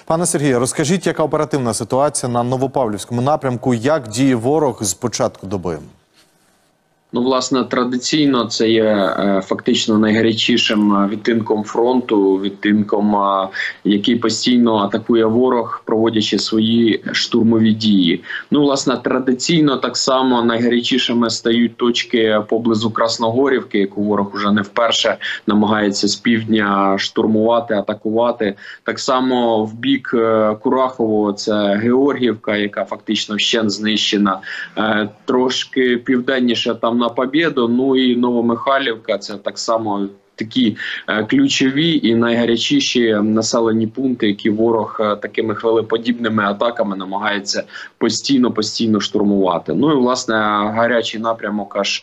Пане Сергію, розкажіть, яка оперативна ситуація на Новопавлівському напрямку, як діє ворог з початку доби? Ну, власне, традиційно це є фактично найгарячішим відтинком фронту, відтинком, який постійно атакує ворог, проводячи свої штурмові дії. Ну, власне, традиційно так само найгарячішими стають точки поблизу Красногорівки, яку ворог уже не вперше намагається з півдня штурмувати, атакувати. Так само в бік Курахового це Георгіївка, яка фактично вщент знищена. Трошки південніше там на Побєду, ну і Новомихайлівка, це так само такі ключові і найгарячіші населені пункти, які ворог такими хвилеподібними атаками намагається постійно штурмувати. Ну і, власне, гарячий напрямок аж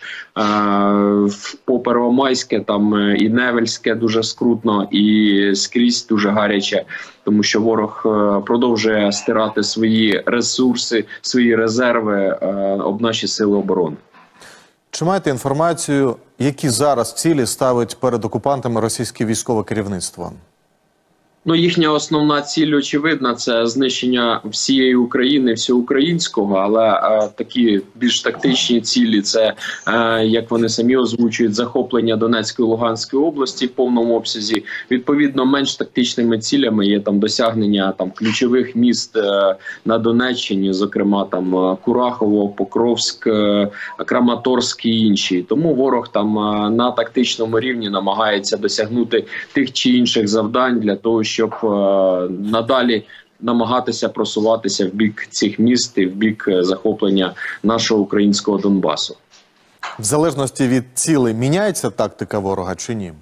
по Первомайське, там і Невельське дуже скрутно, і скрізь дуже гаряче, тому що ворог продовжує стирати свої ресурси, свої резерви об наші сили оборони. Чи маєте інформацію, які зараз цілі ставить перед окупантами російське військове керівництво? Ну, їхня основна ціль, очевидна, це знищення всієї України, всього українського, але такі більш тактичні цілі – це, як вони самі озвучують, захоплення Донецької, Луганської області в повному обсязі. Відповідно, менш тактичними цілями є там досягнення ключових міст на Донеччині, зокрема там Курахово, Покровськ, Краматорськ і інші. Тому ворог там на тактичному рівні намагається досягнути тих чи інших завдань для того, щоб надалі намагатися просуватися в бік цих міст і в бік захоплення нашого українського Донбасу. В залежності від цілей міняється тактика ворога чи ні?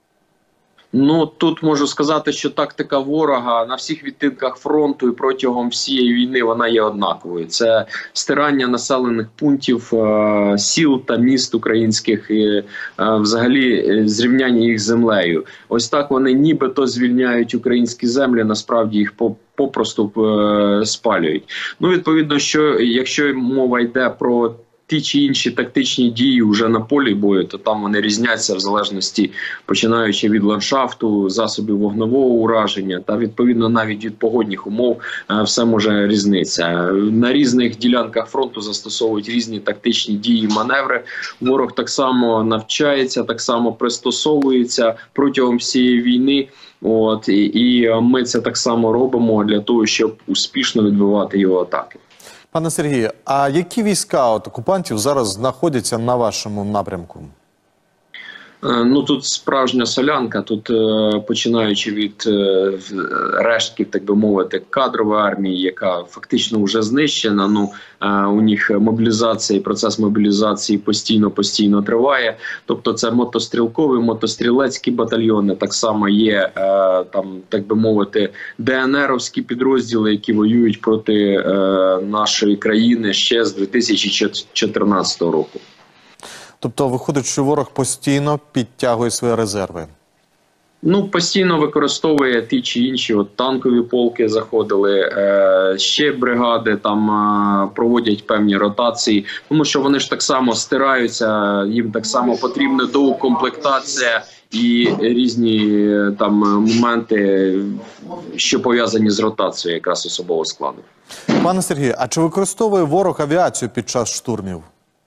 Ну, тут можу сказати, що тактика ворога на всіх відтинках фронту і протягом всієї війни вона є однаковою. Це стирання населених пунктів, сіл та міст українських і взагалі зрівняння їх з землею. Ось так вони нібито звільняють українські землі, насправді їх попросту спалюють. Ну, відповідно, що якщо мова йде про ті чи інші тактичні дії вже на полі бою, то там вони різняться в залежності, починаючи від ландшафту, засобів вогневого ураження та відповідно навіть від погодних умов все може різнитися. На різних ділянках фронту застосовують різні тактичні дії і маневри. Ворог так само навчається, так само пристосовується протягом всієї війни. І ми це так само робимо для того, щоб успішно відбивати його атаки. Пане Сергію, а які війська окупантів зараз знаходяться на вашому напрямку? Ну, тут справжня солянка, тут починаючи від рештків, так би мовити, кадрової армії, яка фактично вже знищена. Ну, у них мобілізація і процес мобілізації постійно триває. Тобто це мотострілкові, мотострілецькі батальйони, так само є там, так би мовити, ДНРовські підрозділи, які воюють проти нашої країни ще з 2014 року. Тобто виходить, що ворог постійно підтягує свої резерви? Ну, постійно використовує ті чи інші танкові полки заходили, ще бригади там проводять певні ротації, тому що вони ж так само стираються, їм так само потрібна доукомплектація і різні там моменти, що пов'язані з ротацією якраз особового складу. Пане Сергію, а чи використовує ворог авіацію під час штурмів?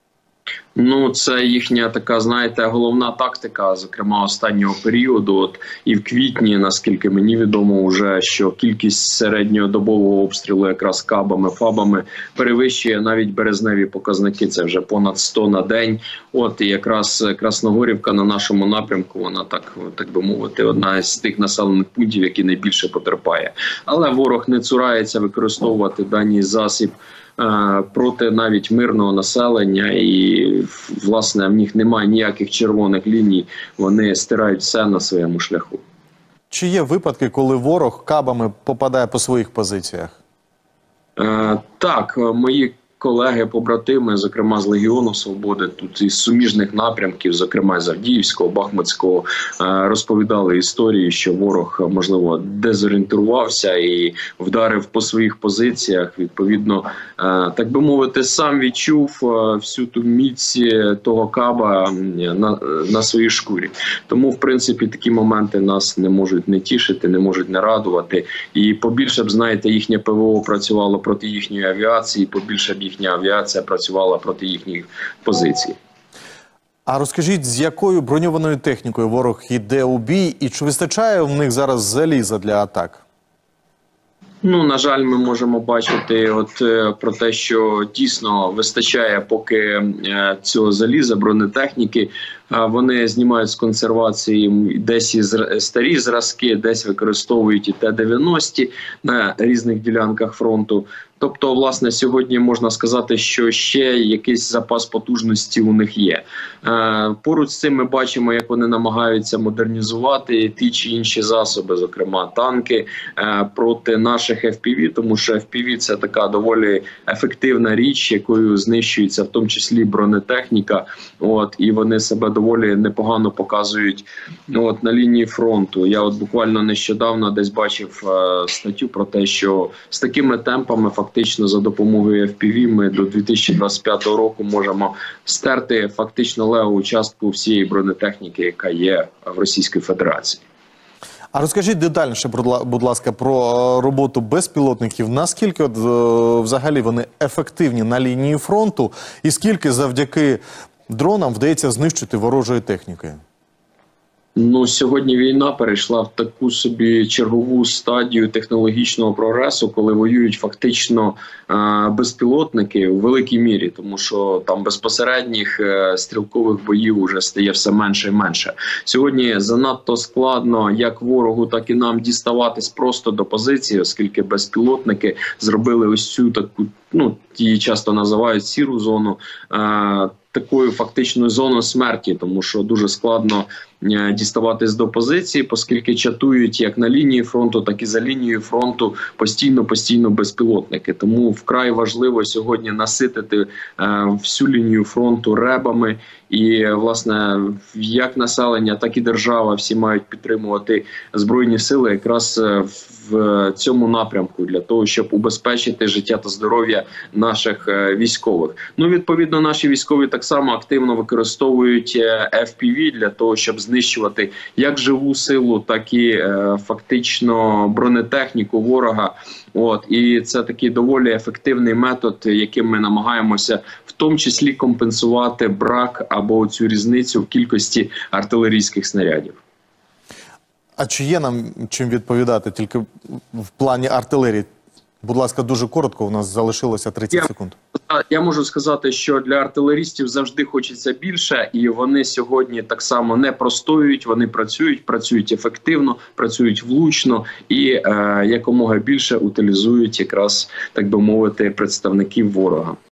Ну, це їхня така, знаєте, головна тактика, зокрема останнього періоду. І в квітні, наскільки мені відомо вже, що кількість середньодобового обстрілу якраз кабами, фабами перевищує навіть березневі показники. Це вже понад 100 на день. І якраз Красногорівка на нашому напрямку, вона так би мовити, одна з тих населених пунктів, які найбільше потерпає. Але ворог не цурається використовувати даний засіб проти навіть мирного населення, і, власне, в них немає ніяких червоних ліній, вони стирають все на своєму шляху. Чи є випадки, коли ворог кабами попадає по своїх позиціях? Так, мої колеги, побратими, зокрема з Легіону Свободи, тут із суміжних напрямків, зокрема з Авдіївського, Бахмутського, розповідали історії, що ворог, можливо, дезорієнтувався і вдарив по своїх позиціях. Відповідно, так би мовити, сам відчув всю ту міць того каба на своїй шкурі. Тому, в принципі, такі моменти нас не можуть не тішити, не можуть не радувати. І побільше б, знаєте, їхнє ПВО працювало проти їхньої авіації, побільше б їхня авіація працювала проти їхніх позицій. А розкажіть, з якою броньованою технікою ворог йде у бій і чи вистачає в них зараз заліза для атак? Ну, на жаль, ми можемо бачити про те, що дійсно вистачає поки цього заліза, бронетехніки. Вони знімають з консервації десь і старі зразки, десь використовують і Т-90 на різних ділянках фронту. Тобто, власне, сьогодні можна сказати, що ще якийсь запас потужності у них є. Поруч з цим ми бачимо, як вони намагаються модернізувати ті чи інші засоби, зокрема танки, проти наших FPV, тому що FPV – це така доволі ефективна річ, якою знищується в тому числі бронетехніка, і вони себе доволі непогано показують на лінії фронту. Я буквально нещодавно десь бачив статтю про те, що з такими темпами фактично за допомогою FPV ми до 2025 року можемо стерти фактично левову частку всієї бронетехніки, яка є в Російській Федерації. А розкажіть детальніше, будь ласка, про роботу безпілотників. Наскільки взагалі вони ефективні на лінії фронту і скільки завдяки дронам вдається знищити ворожої техніки? Ну, сьогодні війна перейшла в таку собі чергову стадію технологічного прогресу, коли воюють фактично безпілотники у великій мірі, тому що там безпосередніх стрілкових боїв вже стає все менше і менше. Сьогодні занадто складно як ворогу, так і нам діставатись просто до позиції, оскільки безпілотники зробили ось цю таку, її часто називають сіру зону, такою фактичною зоною смерті, тому що дуже складно діставатись до позиції, оскільки чатують як на лінії фронту, так і за лінією фронту постійно безпілотники. Тому вкрай важливо сьогодні наситити всю лінію фронту ребами. І, власне, як населення, так і держава всі мають підтримувати Збройні сили якраз в цьому напрямку, для того, щоб убезпечити життя та здоров'я наших військових. Відповідно, наші військові так само активно використовують FPV для того, щоб знищувати як живу силу, так і фактично бронетехніку ворога. І це такий доволі ефективний метод, яким ми намагаємося в тому числі компенсувати брак або цю різницю в кількості артилерійських снарядів. А чи є нам чим відповідати тільки в плані артилерії? Будь ласка, дуже коротко, у нас залишилося 30 секунд. Я можу сказати, що для артилерістів завжди хочеться більше, і вони сьогодні так само не простоюють, вони працюють ефективно, працюють влучно і якомога більше утилізують якраз, так би мовити, представників ворога.